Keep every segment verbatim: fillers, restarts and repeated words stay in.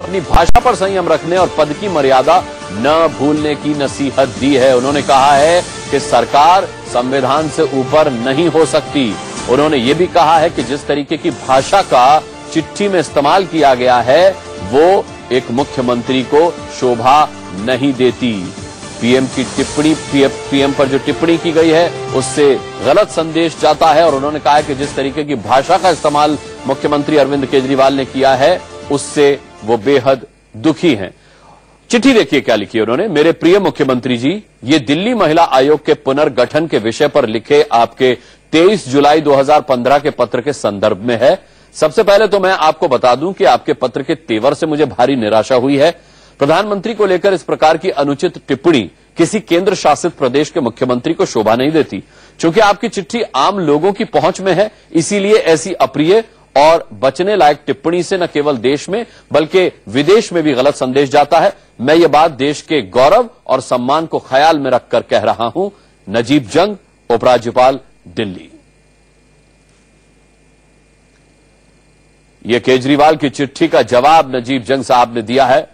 अपनी भाषा पर संयम रखने और पद की मर्यादा न भूलने की नसीहत दी है। उन्होंने कहा है कि सरकार संविधान से ऊपर नहीं हो सकती। उन्होंने ये भी कहा है कि जिस तरीके की भाषा का चिट्ठी में इस्तेमाल किया गया है वो एक मुख्यमंत्री को शोभा नहीं देती। पीएम की टिप्पणी पीएम पर जो टिप्पणी की गई है उससे गलत संदेश जाता है और उन्होंने कहा है कि जिस तरीके की भाषा का इस्तेमाल मुख्यमंत्री अरविंद केजरीवाल ने किया है उससे वो बेहद दुखी हैं। चिट्ठी देखिए क्या लिखी है उन्होंने। मेरे प्रिय मुख्यमंत्री जी, ये दिल्ली महिला आयोग के पुनर्गठन के विषय पर लिखे आपके तेईस जुलाई दो हज़ार पंद्रह के पत्र के संदर्भ में है। सबसे पहले तो मैं आपको बता दूं कि आपके पत्र के तेवर से मुझे भारी निराशा हुई है। प्रधानमंत्री को लेकर इस प्रकार की अनुचित टिप्पणी किसी केंद्र शासित प्रदेश के मुख्यमंत्री को शोभा नहीं देती। चूंकि आपकी चिट्ठी आम लोगों की पहुंच में है, इसीलिए ऐसी अप्रिय और बचने लायक टिप्पणी से न केवल देश में बल्कि विदेश में भी गलत संदेश जाता है। मैं ये बात देश के गौरव और सम्मान को ख्याल में रखकर कह रहा हूं। नजीब जंग, उपराज्यपाल, दिल्ली। ये केजरीवाल की चिट्ठी का जवाब नजीब जंग साहब ने दिया है।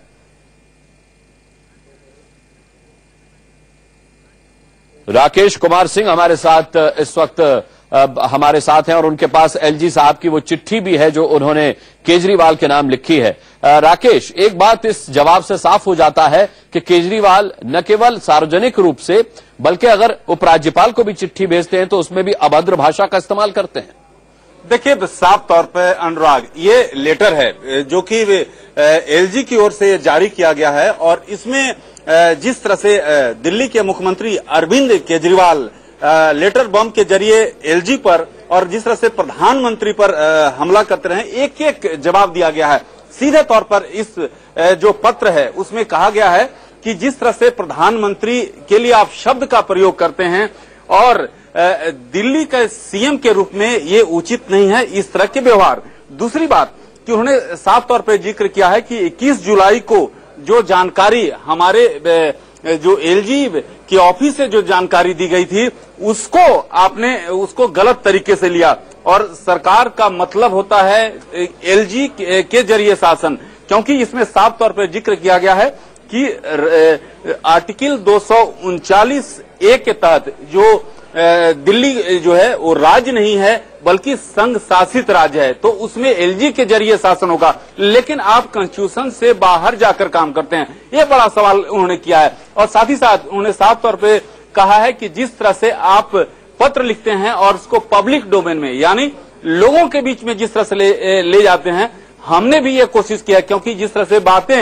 राकेश कुमार सिंह हमारे साथ इस वक्त हमारे साथ हैं और उनके पास एलजी साहब की वो चिट्ठी भी है जो उन्होंने केजरीवाल के नाम लिखी है। राकेश, एक बात इस जवाब से साफ हो जाता है कि केजरीवाल न केवल सार्वजनिक रूप से बल्कि अगर उपराज्यपाल को भी चिट्ठी भेजते हैं तो उसमें भी अभद्र भाषा का इस्तेमाल करते हैं। देखिए, साफ तौर पर अनुराग, ये लेटर है जो कि एलजी की ओर से जारी किया गया है और इसमें जिस तरह से दिल्ली के मुख्यमंत्री अरविंद केजरीवाल लेटर बम के जरिए एलजी पर और जिस तरह से प्रधानमंत्री पर हमला करते रहे, एक एक जवाब दिया गया है। सीधे तौर पर इस जो पत्र है उसमें कहा गया है कि जिस तरह से प्रधानमंत्री के लिए आप शब्द का प्रयोग करते हैं और दिल्ली के सीएम के रूप में ये उचित नहीं है इस तरह के व्यवहार। दूसरी बात कि उन्होंने साफ तौर पर जिक्र किया है कि इक्कीस जुलाई को जो जानकारी हमारे जो एलजी की ऑफिस से जो जानकारी दी गई थी उसको आपने उसको गलत तरीके से लिया और सरकार का मतलब होता है एलजी के जरिए शासन, क्योंकि इसमें साफ तौर पर जिक्र किया गया है कि आर्टिकल दो सौ उनचालीस ए के तहत जो दिल्ली जो है वो राज्य नहीं है बल्कि संघ शासित राज्य है, तो उसमें एलजी के जरिए शासन होगा। लेकिन आप कॉन्स्टिट्यूशन से बाहर जाकर काम करते हैं, ये बड़ा सवाल उन्होंने किया है। और साथ ही साथ उन्होंने साफ तौर पे कहा है कि जिस तरह से आप पत्र लिखते हैं और उसको पब्लिक डोमेन में यानी लोगों के बीच में जिस तरह से ले, ले जाते हैं, हमने भी ये कोशिश किया, क्योंकि जिस तरह से बातें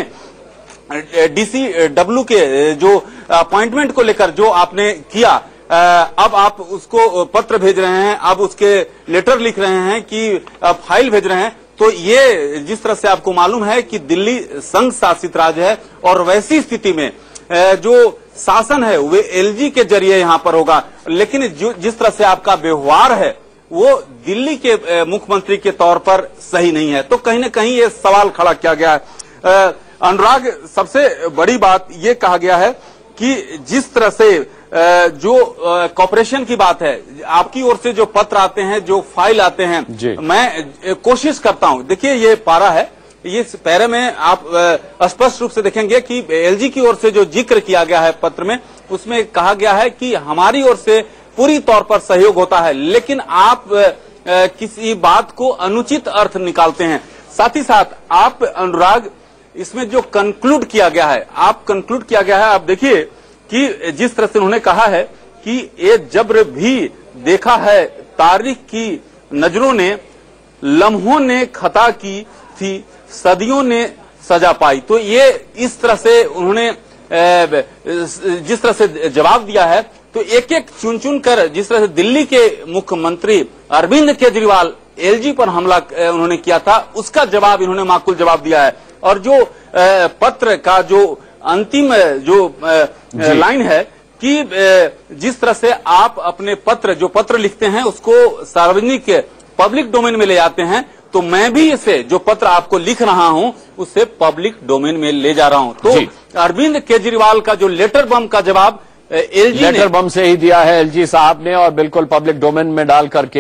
डीसी डब्ल्यू के जो अपॉइंटमेंट को लेकर जो आपने किया, अब आप उसको पत्र भेज रहे हैं, अब उसके लेटर लिख रहे हैं कि फाइल भेज रहे हैं, तो ये जिस तरह से आपको मालूम है कि दिल्ली संघ शासित राज्य है और वैसी स्थिति में जो शासन है वे एलजी के जरिए यहां पर होगा। लेकिन जो जिस तरह से आपका व्यवहार है वो दिल्ली के मुख्यमंत्री के तौर पर सही नहीं है, तो कहीं न कहीं ये सवाल खड़ा किया गया है। अनुराग, सबसे बड़ी बात ये कहा गया है कि जिस तरह से जो कॉर्पोरेशन की बात है, आपकी ओर से जो पत्र आते हैं, जो फाइल आते हैं, मैं कोशिश करता हूं। देखिए, ये पारा है, ये पैरे में आप स्पष्ट रूप से देखेंगे कि एलजी की ओर से जो जिक्र किया गया है पत्र में, उसमें कहा गया है कि हमारी ओर से पूरी तौर पर सहयोग होता है, लेकिन आप किसी बात को अनुचित अर्थ निकालते हैं। साथ ही साथ आप अनुराग, इसमें जो कंक्लूड किया गया है, आप कंक्लूड किया गया है, आप देखिए कि जिस तरह से उन्होंने कहा है कि ये जब्र भी देखा है तारीख की नजरों ने, लम्हों ने खता की थी, सदियों ने सजा पाई। तो ये इस तरह से उन्होंने जिस तरह से जवाब दिया है, तो एक एक चुन चुन कर जिस तरह से दिल्ली के मुख्यमंत्री अरविंद केजरीवाल एलजी पर हमला उन्होंने किया था उसका जवाब इन्होंने माकूल जवाब दिया है। और जो पत्र का जो अंतिम जो लाइन है कि जिस तरह से आप अपने पत्र जो पत्र लिखते हैं उसको सार्वजनिक पब्लिक डोमेन में ले जाते हैं, तो मैं भी इसे जो पत्र आपको लिख रहा हूं उसे पब्लिक डोमेन में ले जा रहा हूं। तो अरविंद केजरीवाल का जो लेटर बम का जवाब एलजी लेटर बम से ही दिया है एलजी साहब ने और बिल्कुल पब्लिक डोमेन में डाल करके